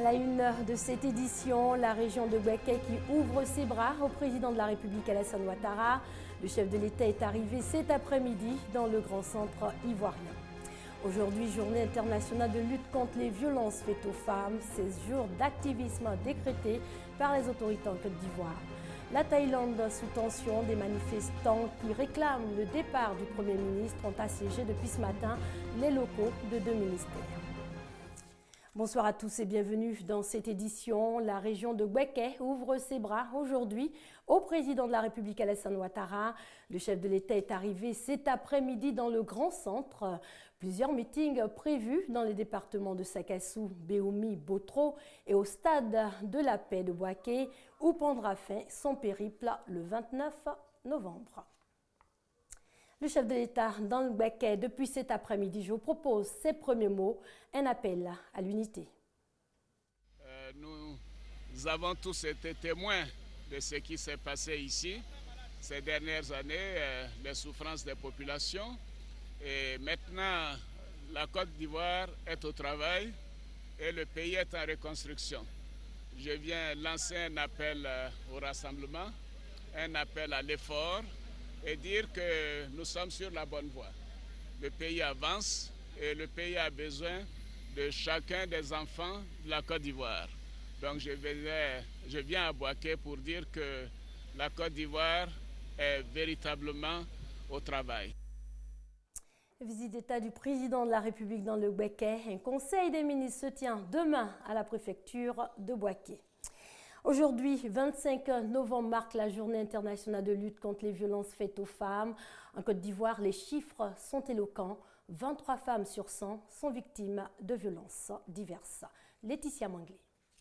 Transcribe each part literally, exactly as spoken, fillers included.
la une de cette édition, la région de Bouaké qui ouvre ses bras au président de la République Alassane Ouattara. Le chef de l'État est arrivé cet après-midi dans le grand centre ivoirien. Aujourd'hui, journée internationale de lutte contre les violences faites aux femmes, seize jours d'activisme décrétés par les autorités en Côte d'Ivoire. La Thaïlande sous tension, des manifestants qui réclament le départ du Premier ministre ont assiégé depuis ce matin les locaux de deux ministères. Bonsoir à tous et bienvenue dans cette édition. La région de Bouaké ouvre ses bras aujourd'hui au président de la République Alassane Ouattara. Le chef de l'État est arrivé cet après-midi dans le grand centre. Plusieurs meetings prévus dans les départements de Sakassou, Béoumi, Botro et au stade de la paix de Bouaké où prendra fin son périple le vingt-neuf novembre. Le chef de l'État dans le Bouaké depuis cet après-midi, je vous propose ses premiers mots, un appel à l'unité. Euh, nous avons tous été témoins de ce qui s'est passé ici ces dernières années, euh, les souffrances des populations. Et maintenant, la Côte d'Ivoire est au travail et le pays est en reconstruction. Je viens lancer un appel euh, au rassemblement, un appel à l'effort, et dire que nous sommes sur la bonne voie. Le pays avance et le pays a besoin de chacun des enfants de la Côte d'Ivoire. Donc je, vais, je viens à Bouaké pour dire que la Côte d'Ivoire est véritablement au travail. Visite d'État du président de la République dans le Bouaké. Un conseil des ministres se tient demain à la préfecture de Bouaké. Aujourd'hui, vingt-cinq novembre, marque la journée internationale de lutte contre les violences faites aux femmes. En Côte d'Ivoire, les chiffres sont éloquents. vingt-trois femmes sur cent sont victimes de violences diverses. Laetitia Manglé.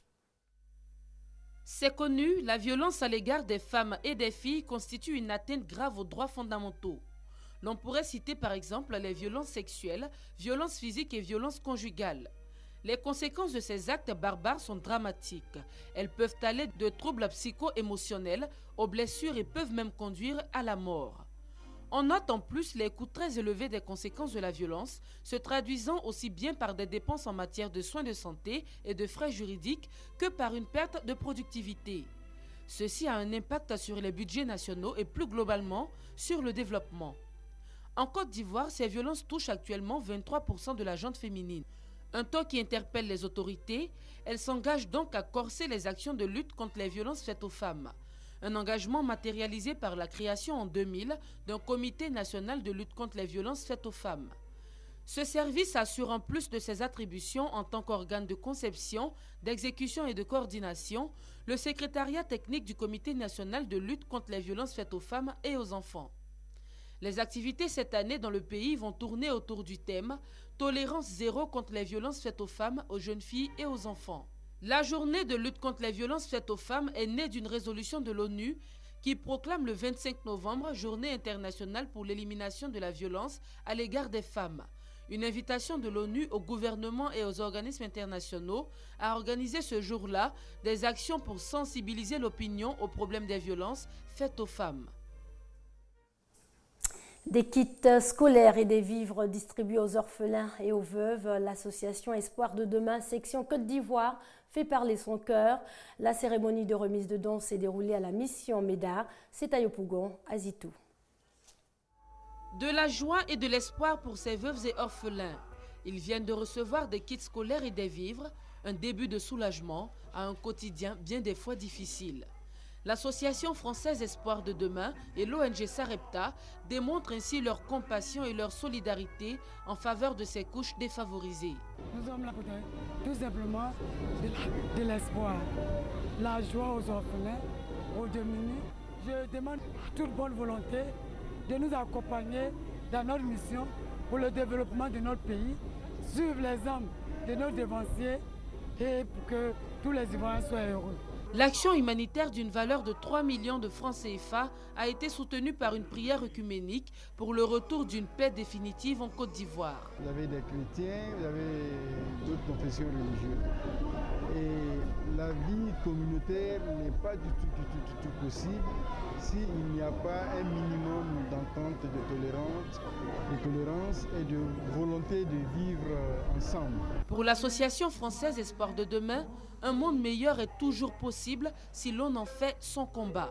C'est connu, la violence à l'égard des femmes et des filles constitue une atteinte grave aux droits fondamentaux. L'on pourrait citer par exemple les violences sexuelles, violences physiques et violences conjugales. Les conséquences de ces actes barbares sont dramatiques. Elles peuvent aller de troubles psycho-émotionnels aux blessures et peuvent même conduire à la mort. On note en plus les coûts très élevés des conséquences de la violence, se traduisant aussi bien par des dépenses en matière de soins de santé et de frais juridiques que par une perte de productivité. Ceci a un impact sur les budgets nationaux et plus globalement sur le développement. En Côte d'Ivoire, ces violences touchent actuellement vingt-trois pour cent de la gente féminine. Un taux qui interpelle les autorités, elles s'engagent donc à corser les actions de lutte contre les violences faites aux femmes. Un engagement matérialisé par la création en deux mille d'un comité national de lutte contre les violences faites aux femmes. Ce service assure en plus de ses attributions en tant qu'organe de conception, d'exécution et de coordination, le secrétariat technique du comité national de lutte contre les violences faites aux femmes et aux enfants. Les activités cette année dans le pays vont tourner autour du thème « Tolérance zéro contre les violences faites aux femmes, aux jeunes filles et aux enfants ». La journée de lutte contre les violences faites aux femmes est née d'une résolution de l'ONU qui proclame le vingt-cinq novembre Journée internationale pour l'élimination de la violence à l'égard des femmes. Une invitation de l'ONU au gouvernement et aux organismes internationaux à organiser ce jour-là des actions pour sensibiliser l'opinion aux problèmes des violences faites aux femmes. Des kits scolaires et des vivres distribués aux orphelins et aux veuves, l'association Espoir de demain, section Côte d'Ivoire, fait parler son cœur. La cérémonie de remise de dons s'est déroulée à la mission Médard, c'est à Yopougon, à Zitou. De la joie et de l'espoir pour ces veuves et orphelins. Ils viennent de recevoir des kits scolaires et des vivres, un début de soulagement à un quotidien bien des fois difficile. L'association française Espoir de demain et l'O N G Sarepta démontrent ainsi leur compassion et leur solidarité en faveur de ces couches défavorisées. Nous sommes là pour tout simplement de l'espoir, la joie aux orphelins, aux démunis. Je demande à toute bonne volonté de nous accompagner dans notre mission pour le développement de notre pays, suivre l'exemple de nos dévanciers et pour que tous les Ivoiriens soient heureux. L'action humanitaire d'une valeur de trois millions de francs C F A a été soutenue par une prière œcuménique pour le retour d'une paix définitive en Côte d'Ivoire. Vous avez des chrétiens, vous avez d'autres confessions religieuses. Et la vie communautaire n'est pas du tout, du tout, du tout possible s'il n'y a pas un minimum d'entente, de tolérance, de tolérance et de volonté de vivre ensemble. Pour l'association française Espoir de demain, Un monde meilleur est toujours possible si l'on en fait son combat.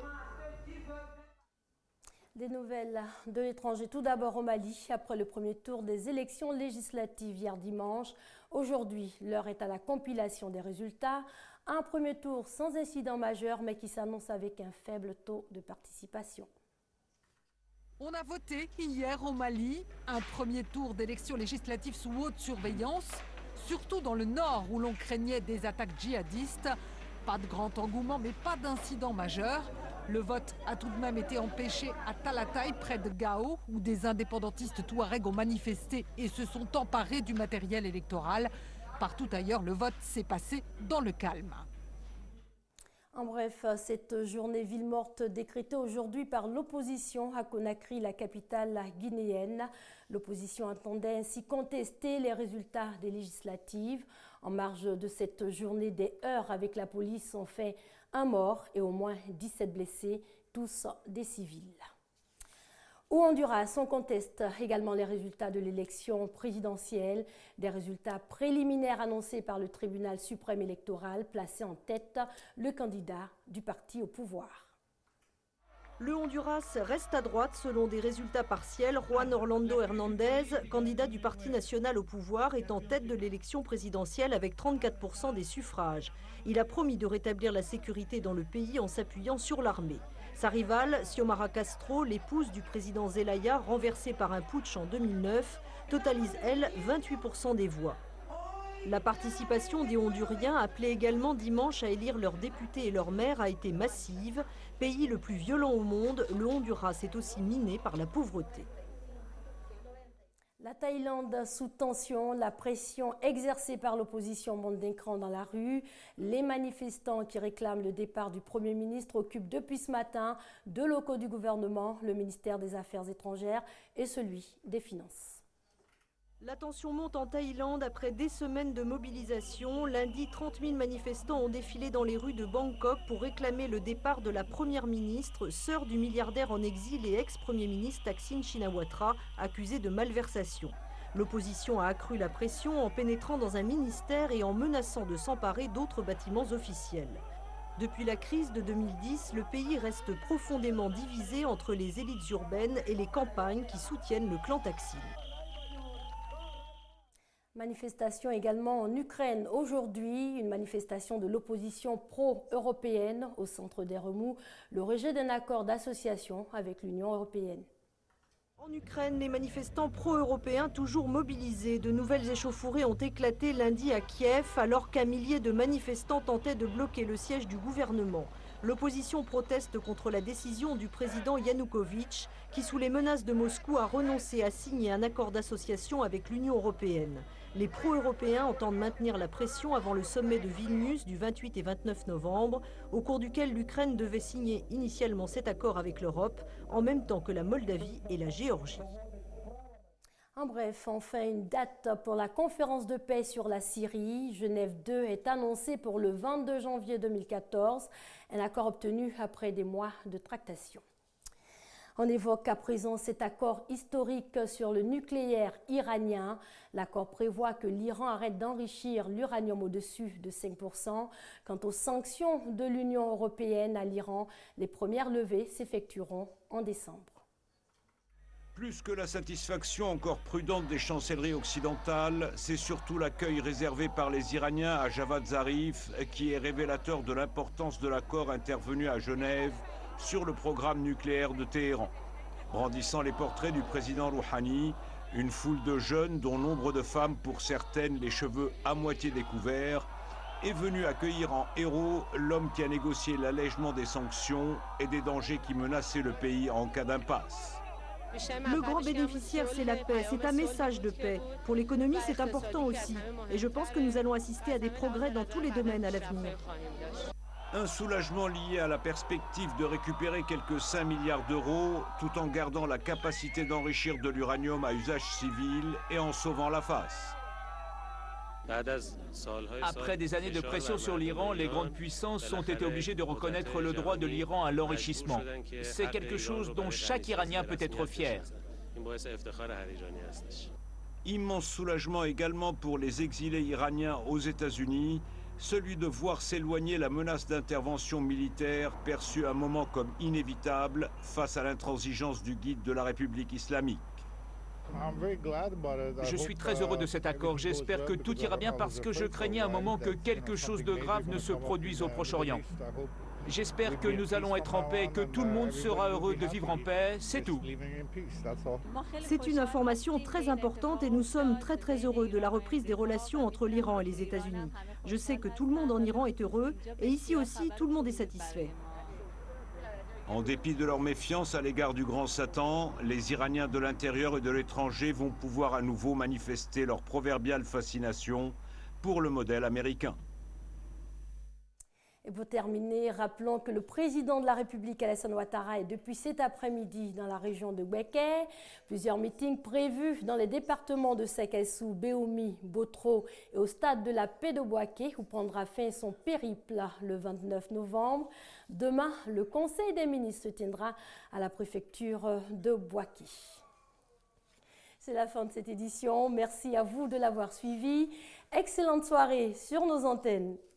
Des nouvelles de l'étranger, tout d'abord au Mali, après le premier tour des élections législatives hier dimanche. Aujourd'hui, l'heure est à la compilation des résultats. Un premier tour sans incident majeur, mais qui s'annonce avec un faible taux de participation. On a voté hier au Mali, un premier tour d'élections législatives sous haute surveillance, surtout dans le nord où l'on craignait des attaques djihadistes. Pas de grand engouement, mais pas d'incident majeur. Le vote a tout de même été empêché à Talatay, près de Gao, où des indépendantistes touaregs ont manifesté et se sont emparés du matériel électoral. Partout ailleurs, le vote s'est passé dans le calme. En bref, cette journée ville morte décrétée aujourd'hui par l'opposition à Conakry, la capitale guinéenne. L'opposition entendait ainsi contester les résultats des législatives. En marge de cette journée, des heurts avec la police ont fait un mort et au moins dix-sept blessés, tous des civils. Au Honduras, on conteste également les résultats de l'élection présidentielle, des résultats préliminaires annoncés par le tribunal suprême électoral, placé en tête le candidat du parti au pouvoir. Le Honduras reste à droite selon des résultats partiels. Juan Orlando Hernandez, candidat du Parti national au pouvoir, est en tête de l'élection présidentielle avec trente-quatre pour cent des suffrages. Il a promis de rétablir la sécurité dans le pays en s'appuyant sur l'armée. Sa rivale, Xiomara Castro, l'épouse du président Zelaya, renversée par un putsch en deux mille neuf, totalise, elle, vingt-huit pour cent des voix. La participation des Honduriens, appelés également dimanche à élire leurs députés et leurs maires, a été massive. Pays le plus violent au monde, le Honduras est aussi miné par la pauvreté. La Thaïlande sous tension, la pression exercée par l'opposition monte d'un cran dans la rue. Les manifestants qui réclament le départ du Premier ministre occupent depuis ce matin deux locaux du gouvernement, le ministère des Affaires étrangères et celui des Finances. La tension monte en Thaïlande après des semaines de mobilisation. Lundi, trente mille manifestants ont défilé dans les rues de Bangkok pour réclamer le départ de la première ministre, sœur du milliardaire en exil et ex-premier ministre Thaksin Shinawatra, accusé de malversation. L'opposition a accru la pression en pénétrant dans un ministère et en menaçant de s'emparer d'autres bâtiments officiels. Depuis la crise de deux mille dix, le pays reste profondément divisé entre les élites urbaines et les campagnes qui soutiennent le clan Thaksin. Manifestation également en Ukraine aujourd'hui, une manifestation de l'opposition pro-européenne au centre des remous, le rejet d'un accord d'association avec l'Union européenne. En Ukraine, les manifestants pro-européens toujours mobilisés. De nouvelles échauffourées ont éclaté lundi à Kiev alors qu'un millier de manifestants tentaient de bloquer le siège du gouvernement. L'opposition proteste contre la décision du président Yanukovych qui, sous les menaces de Moscou, a renoncé à signer un accord d'association avec l'Union européenne. Les pro-européens entendent maintenir la pression avant le sommet de Vilnius du vingt-huit et vingt-neuf novembre, au cours duquel l'Ukraine devait signer initialement cet accord avec l'Europe, en même temps que la Moldavie et la Géorgie. En bref, enfin une date pour la conférence de paix sur la Syrie. Genève deux est annoncée pour le vingt-deux janvier deux mille quatorze, un accord obtenu après des mois de tractations. On évoque à présent cet accord historique sur le nucléaire iranien. L'accord prévoit que l'Iran arrête d'enrichir l'uranium au-dessus de cinq pour cent. Quant aux sanctions de l'Union européenne à l'Iran, les premières levées s'effectueront en décembre. Plus que la satisfaction encore prudente des chancelleries occidentales, c'est surtout l'accueil réservé par les Iraniens à Javad Zarif qui est révélateur de l'importance de l'accord intervenu à Genève sur le programme nucléaire de Téhéran. Brandissant les portraits du président Rouhani, une foule de jeunes, dont nombre de femmes, pour certaines les cheveux à moitié découverts, est venue accueillir en héros l'homme qui a négocié l'allègement des sanctions et des dangers qui menaçaient le pays en cas d'impasse. Le grand bénéficiaire, c'est la paix, c'est un message de paix. Pour l'économie, c'est important aussi. Et je pense que nous allons assister à des progrès dans tous les domaines à l'avenir. Un soulagement lié à la perspective de récupérer quelques cinq milliards d'euros tout en gardant la capacité d'enrichir de l'uranium à usage civil et en sauvant la face. Après des années de pression sur l'Iran, les grandes puissances ont été obligées de reconnaître le droit de l'Iran à l'enrichissement. C'est quelque chose dont chaque Iranien peut être fier. Immense soulagement également pour les exilés iraniens aux États-Unis, celui de voir s'éloigner la menace d'intervention militaire perçue à un moment comme inévitable face à l'intransigeance du guide de la République islamique. Je suis très heureux de cet accord. J'espère que tout ira bien parce que je craignais un moment que quelque chose de grave ne se produise au Proche-Orient. J'espère que nous allons être en paix et que tout le monde sera heureux de vivre en paix, c'est tout. C'est une information très importante et nous sommes très très heureux de la reprise des relations entre l'Iran et les États-Unis. Je sais que tout le monde en Iran est heureux et ici aussi tout le monde est satisfait. En dépit de leur méfiance à l'égard du grand Satan, les Iraniens de l'intérieur et de l'étranger vont pouvoir à nouveau manifester leur proverbiale fascination pour le modèle américain. Et pour terminer, rappelons que le président de la République, Alassane Ouattara, est depuis cet après-midi dans la région de Bouaké. Plusieurs meetings prévus dans les départements de Sekassou, Béoumi, Botro et au stade de la paix de Bouaké, où prendra fin son périple le vingt-neuf novembre. Demain, le Conseil des ministres se tiendra à la préfecture de Bouaké. C'est la fin de cette édition. Merci à vous de l'avoir suivi. Excellente soirée sur nos antennes.